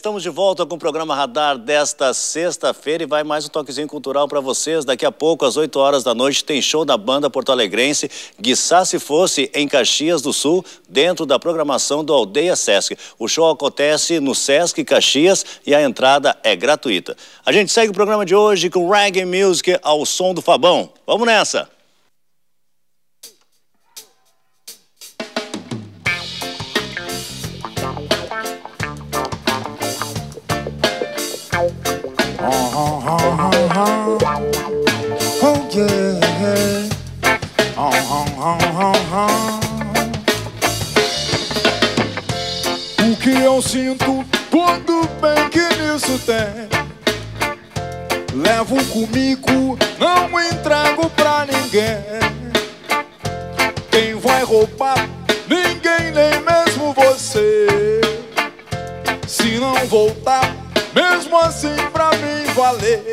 Estamos de volta com o programa Radar desta sexta-feira e vai mais um toquezinho cultural para vocês. Daqui a pouco, às 8 horas da noite, tem show da banda porto-alegrense Guiçá Se Fosse, em Caxias do Sul, dentro da programação do Aldeia Sesc. O show acontece no Sesc Caxias e a entrada é gratuita. A gente segue o programa de hoje com Reggae Music ao som do Fabão. Vamos nessa! Oh yeah. O que eu sinto, tudo bem que nisso tem. Levo comigo, não entrego pra ninguém. Quem vai roubar? Ninguém, nem mesmo você. Se não voltar, mesmo assim pra mim valer.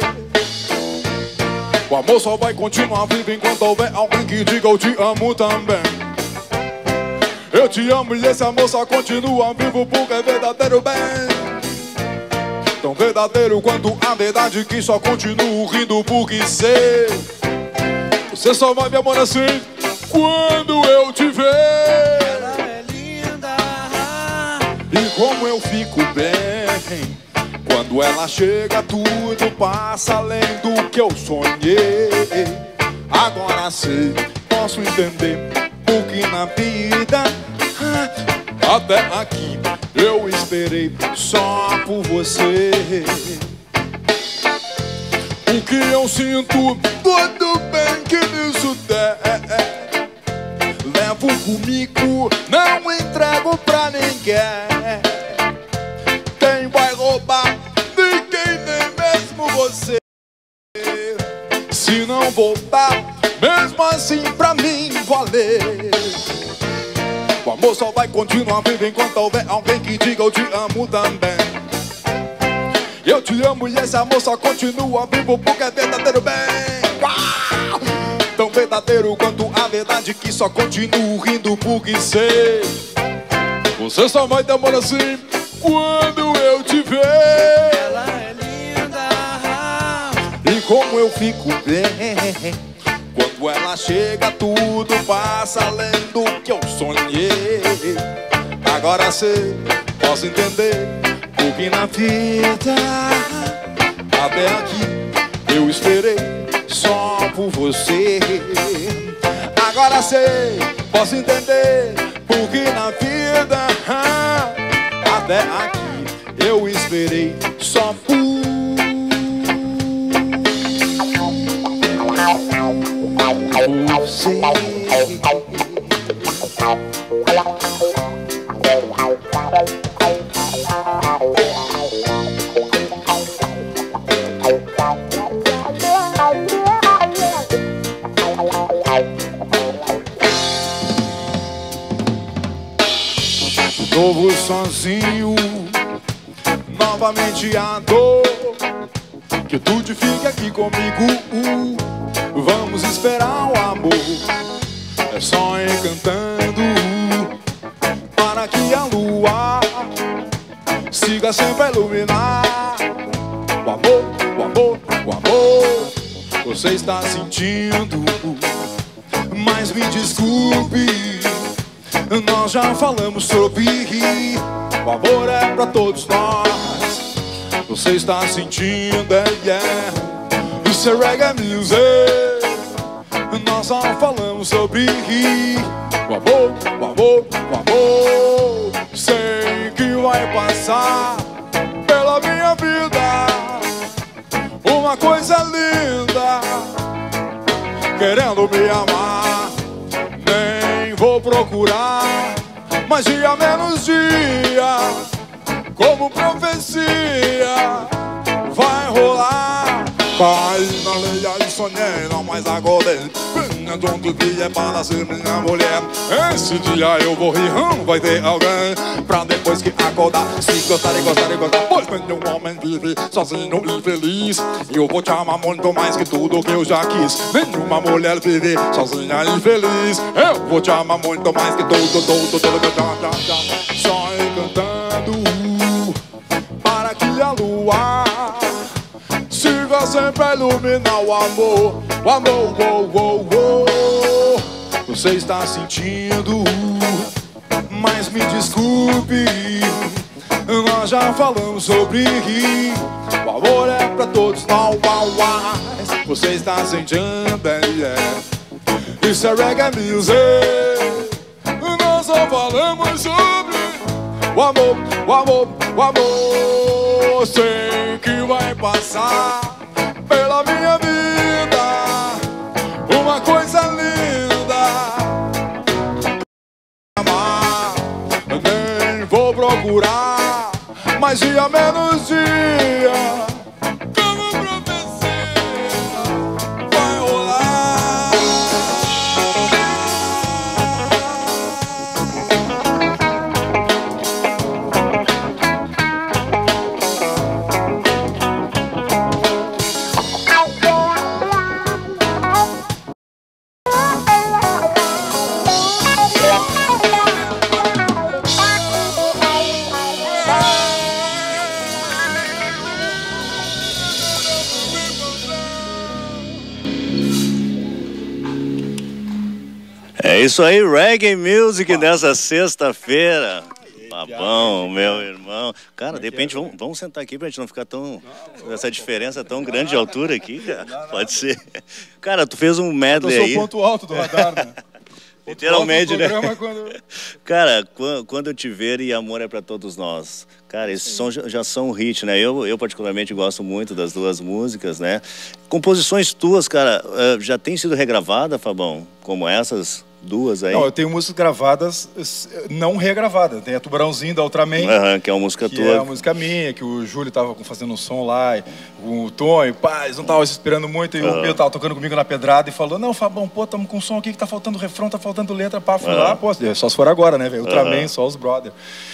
O amor só vai continuar vivo enquanto houver alguém que diga eu te amo também. Eu te amo e esse amor só continua vivo porque é verdadeiro bem. Tão verdadeiro quanto a verdade que só continuo rindo porque sei. Você só vai me amar assim quando eu te ver. Ela é linda. E como eu fico bem quando ela chega, tudo passa além do que eu sonhei. Agora sei, posso entender porque na vida até aqui eu esperei só por você. O que eu sinto, tudo bem que nisso der. Levo comigo, não entrego pra ninguém. Quem vai roubar? Ninguém, nem mesmo você. Se não voltar, mesmo assim pra mim valer. O amor só vai continuar vivo enquanto houver alguém que diga eu te amo também. Eu te amo e esse amor só continua vivo porque é verdadeiro bem. Uau! Tão verdadeiro quanto a verdade que só continuo rindo porque sei. Você só vai ter amor assim quando eu te ver. Ela é linda. E como eu fico bem quando ela chega, tudo passa além do que eu sonhei. Agora sei, posso entender porque na vida até aqui eu esperei só por você. Agora sei, posso entender porque na vida até aqui eu esperei só por você. De novo sozinho, novamente a dor. Que tudo fica aqui comigo. Vamos esperar o amor. É só encantando para que a lua siga sempre a iluminar. O amor, o amor, o amor você está sentindo. Mas me desculpe, nós já falamos sobre o amor é pra todos nós. Você está sentindo, isso é reggae music. Nós só falamos sobre o amor, o amor, o amor. Sei que vai passar pela minha vida uma coisa linda, querendo me amar. Nem vou procurar, mas dia menos dia, como profecia, vai rolar. Pai, na leia e sonhei, não mais acordei. Venha junto que é para ser minha mulher. Esse dia eu vou rir, vai ter alguém pra depois que acordar. Se gostar e gostar e gostar, pois nenhum homem vive sozinho e feliz. Eu vou te amar muito mais que tudo que eu já quis. Nenhuma mulher vive sozinha e feliz. Eu vou te amar muito mais que tudo que eu já. Só encantando para ar. Siga sempre a iluminar o amor. O amor, oh, oh, oh. Você está sentindo, mas me desculpe, nós já falamos sobre o amor é pra todos, não mas você está sentindo, isso é reggae music. Nós só falamos sobre o amor, o amor, o amor. Sei que vai passar pela minha vida uma coisa linda. Amar, nem vou procurar mais dia menos dia. Como profecia vai rolar. É isso aí, Reggae Music nessa sexta-feira. Fabão, meu irmão. Cara, de repente vamos sentar aqui pra gente não ficar tão... essa diferença tão grande de altura aqui, cara. Pode ser. Cara, tu fez um medley aí. Eu sou o ponto alto do radar, né? Literalmente, né? Quando... Cara, quando eu te ver e Amor é pra todos nós. Cara, esses sons já são um hit, né? Eu particularmente gosto muito das duas músicas, né? Composições tuas, cara, já tem sido regravada, Fabão? Como essas duas aí? Não, eu tenho músicas gravadas, não regravadas. Tem a Tubarãozinho da Ultraman. Que é uma música tua. Que é uma música minha, que o Júlio tava fazendo um som lá, o Tonho, pá, eles não estavam se esperando muito, e o Pedro tava tocando comigo na pedrada e falou, não, Fabão, pô, tamo com um som aqui que tá faltando refrão, tá faltando letra, pá, fui lá, pô, só se for agora, né, velho? Ultraman, só os brother.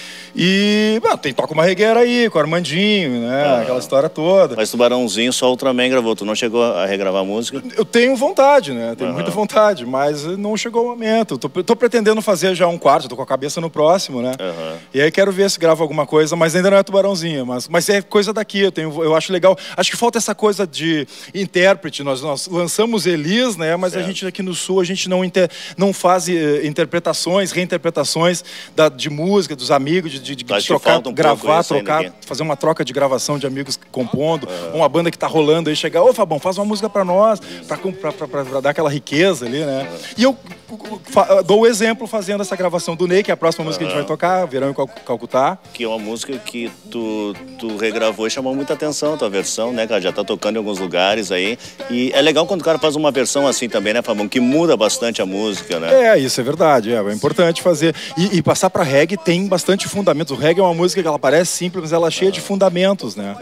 E, toca uma regueira aí, com o Armandinho, né, aquela história toda. Mas Tubarãozinho só o Ultraman gravou, tu não chegou a regravar a música? Eu tenho vontade, né, tenho muita vontade, mas não chegou o momento. Tô pretendendo fazer já um quarto, tô com a cabeça no próximo, né. E aí quero ver se gravo alguma coisa, mas ainda não é Tubarãozinho, mas é coisa daqui, eu acho legal. Acho que falta essa coisa de intérprete, nós lançamos Elis, né, mas a gente aqui no Sul, a gente não faz interpretações, reinterpretações de música, dos amigos, de trocar, gravar, trocar, fazer uma troca de gravação de amigos compondo, uma banda que tá rolando aí, chegar, ô Fabão, faz uma música pra nós, pra dar aquela riqueza ali, né? E eu dou o exemplo fazendo essa gravação do Ney, que é a próxima música que a gente vai tocar, Verão em Calcutá. Que é uma música que tu regravou e chamou muita atenção, a tua versão, né, cara? Já tá tocando em alguns lugares aí. E é legal quando o cara faz uma versão assim também, né, Fabão? Que muda bastante a música, né? Isso é verdade, é importante fazer. E passar pra reggae tem bastante fundamentos. O reggae é uma música que ela parece simples, mas ela é cheia de fundamentos, né?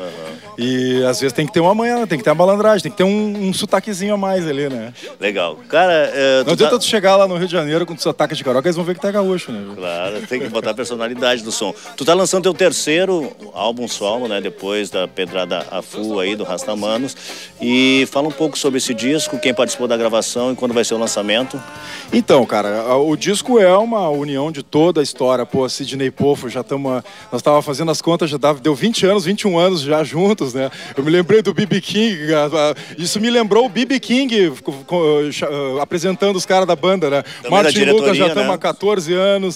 E às vezes tem que ter uma manhã, tem que ter uma malandragem, tem que ter um sotaquezinho a mais ali, né? Legal. Cara, não adianta tu chegar lá no Rio de Janeiro com o sotaque de carioca, eles vão ver que tá gaúcho, né? Claro, tem que botar a personalidade do som. Tu tá lançando teu terceiro álbum solo, né? Depois da Pedrada a Full aí, do Rastamanos. E fala um pouco sobre esse disco, quem participou da gravação e quando vai ser o lançamento. Então, cara, o disco é uma união de toda a história. Pô, Sidney Poffo, nós tava fazendo as contas, deu 20 anos, 21 anos já juntos, né? Eu me lembrei do B.B. King, isso me lembrou o B.B. King apresentando os caras da banda, né? Martin e Lucas já estamos há 14 anos,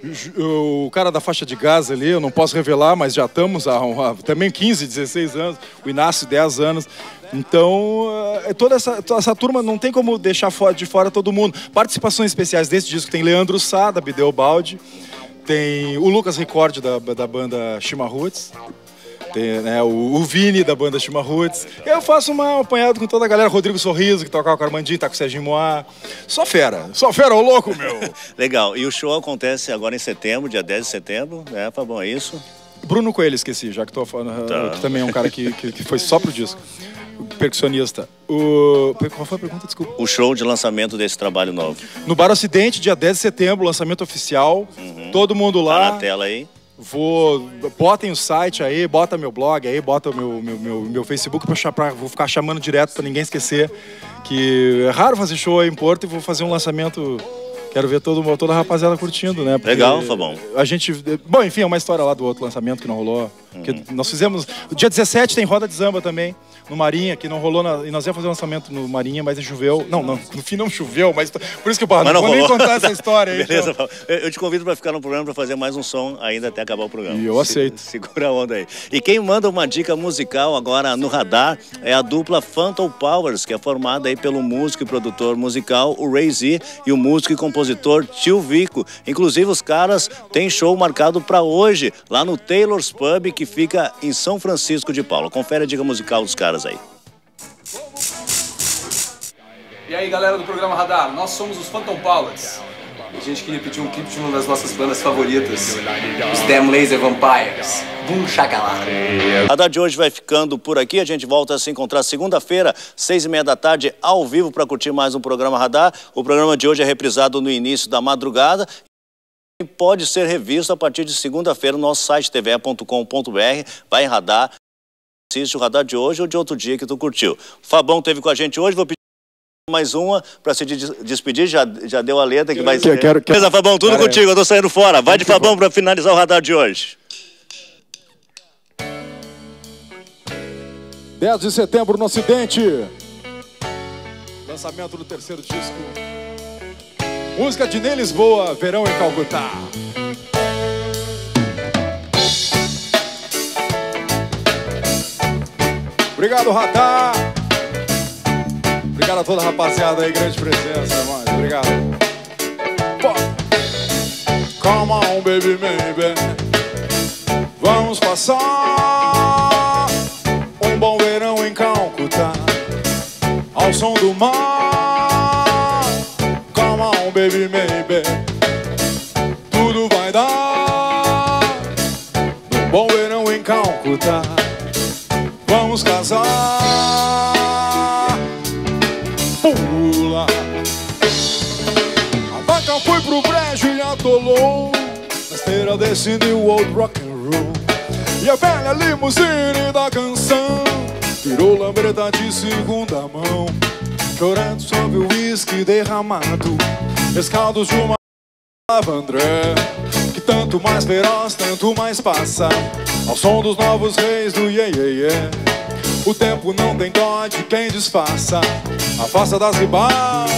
o cara da faixa de gás ali, eu não posso revelar, mas já estamos há também 15, 16 anos, o Inácio 10 anos. Então, toda essa turma não tem como deixar de fora todo mundo. Participações especiais desse disco tem Leandro Sá, da Bideu Baldi, tem o Lucas Ricordi, da banda Shima Roots, tem, né, o Vini, da banda Shima Roots. Eu faço um apanhado com toda a galera, Rodrigo Sorriso, que toca com o Armandinho, tá com o Serginho Moá. Só fera, ô louco, meu! Legal, e o show acontece agora em setembro, dia 10 de setembro, né, Fabão, é isso? Bruno Coelho, esqueci, já que tô falando, que também é um cara que foi só pro disco. Percussionista. Qual foi a pergunta? Desculpa. O show de lançamento desse trabalho novo. No Bar Ocidente, dia 10 de setembro, lançamento oficial. Todo mundo lá. Tá na tela aí. Botem o site aí, bota meu blog aí, bota o meu Facebook, vou ficar chamando direto pra ninguém esquecer. Que é raro fazer show aí em Porto e vou fazer um lançamento. Quero ver toda a rapaziada curtindo, né? Porque legal, Fabão. A gente... Bom, enfim, é uma história lá do outro lançamento que não rolou. Que nós fizemos... O dia 17 tem roda de samba também, no Marinha, que não rolou... E nós íamos fazer o lançamento no Marinha, mas choveu. Não, no fim não choveu, mas... Por isso que eu não vou nem contar essa história aí. Beleza, Paulo. Eu te convido para ficar no programa para fazer mais um som ainda até acabar o programa. E eu aceito. Segura a onda aí. E quem manda uma dica musical agora no radar é a dupla Phantom Powers, que é formada aí pelo músico e produtor musical, o Ray Z, e o músico e compositor Tio Vico. Inclusive, os caras têm show marcado para hoje, lá no Taylor's Pub, que fica em São Francisco de Paula. Confere a dica musical dos caras aí. E aí, galera do programa Radar, nós somos os Phantom Powers. E a gente queria pedir um clipe de uma das nossas bandas favoritas, os Damn Laser Vampires. Boom Shakalaka. O Radar de hoje vai ficando por aqui. A gente volta a se encontrar segunda-feira, 6h30 da tarde, ao vivo, para curtir mais um programa Radar. O programa de hoje é reprisado no início da madrugada. Pode ser revisto a partir de segunda-feira no nosso site tve.com.br. Vai em Radar, assiste o Radar de hoje ou de outro dia que tu curtiu. Fabão esteve com a gente hoje, vou pedir mais uma para se despedir, já deu a letra que vai ser. Beleza, Fabão, tudo contigo, eu tô saindo fora. Vai de Fabão para finalizar o Radar de hoje. 10 de setembro no Ocidente. Lançamento do terceiro disco. Música de Ney Lisboa, Verão em Calcutá. Obrigado, Radar. Obrigado a toda a rapaziada aí, grande presença, mano. Obrigado. Come on, baby, baby. Vamos passar um bom verão em Calcutá, ao som do mar. Come on, baby, baby. Tudo vai dar um bom verão em Calcutá. Vamos casar. Pula. A vaca foi pro brejo e atolou na esteira desse new old rock and roll. E a velha limusine da canção virou lambreta de segunda mão, chorando sobre o uísque derramado, rescaldos de uma André, que tanto mais feroz, tanto mais passa, ao som dos novos reis do yeah, yeah, yeah. O tempo não tem dó de quem disfarça a farsa das ribaltas.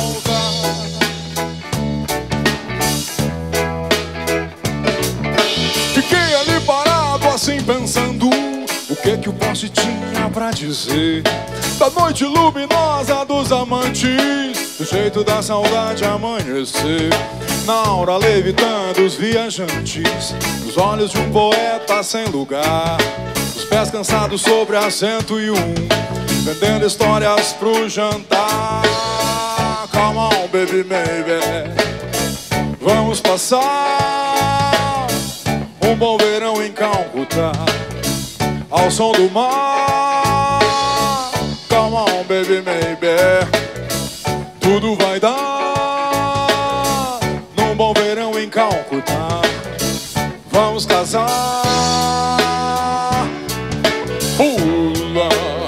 Fiquei ali parado assim pensando o que o poste tinha pra dizer da noite luminosa dos amantes, do jeito da saudade amanhecer, na aura levitando os viajantes, nos olhos de um poeta sem lugar, os pés cansados sobre a 101, vendendo histórias pro jantar. Come on, baby, baby. Vamos passar um bom verão em Calcutá, ao som do mar. Come on, baby, baby. Tudo vai dar num bom verão em Calcutá. Vamos casar. Pula.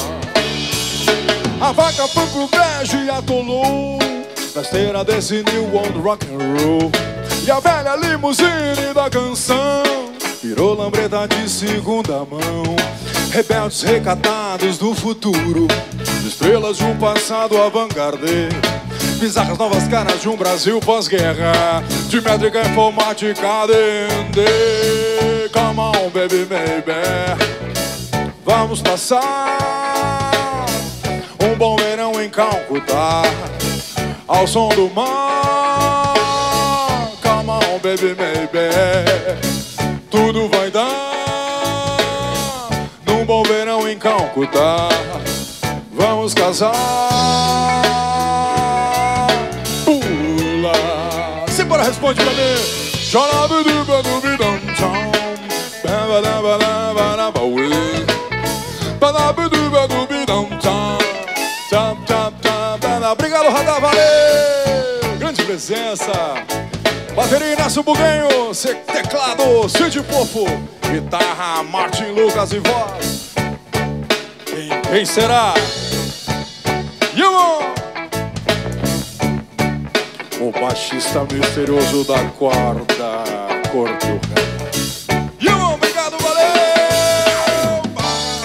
A vaca foi pro brejo e atolou na esteira desse new old rock and roll. E a velha limusine da canção virou lambreta de segunda mão. Rebeldes recatados do futuro, estrelas de um passado avant-garde, bizarras novas caras de um Brasil pós-guerra, de métrica informática D&D. Come on, baby, baby. Vamos passar um bom verão em Calcutá, ao som do mar. Come on, baby, baby. Tudo vai dar num bom verão em Calcutá. Vamos casar. Pula. Simbora, responde pra mim. Obrigado, Radar, valeu. Grande presença. Bateria Inácio Buguenho, teclado Cid Fofo, guitarra Martin Lucas e voz. Quem será? O baixista misterioso da quarta cor do rei.